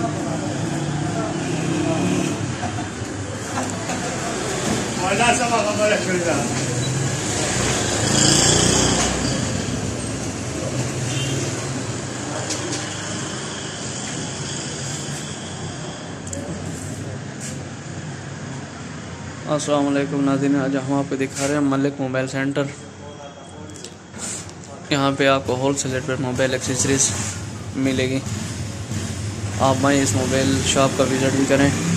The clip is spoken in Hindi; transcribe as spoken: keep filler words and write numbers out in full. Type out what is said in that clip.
अस्सलाम वालेकुम नाज़रीन, आज हम आपको दिखा रहे हैं मलिक मोबाइल सेंटर। यहाँ पे आपको होल सेल रेट पर मोबाइल एक्सेसरीज मिलेगी। आप भाई इस मोबाइल शॉप का विज़िट भी करें।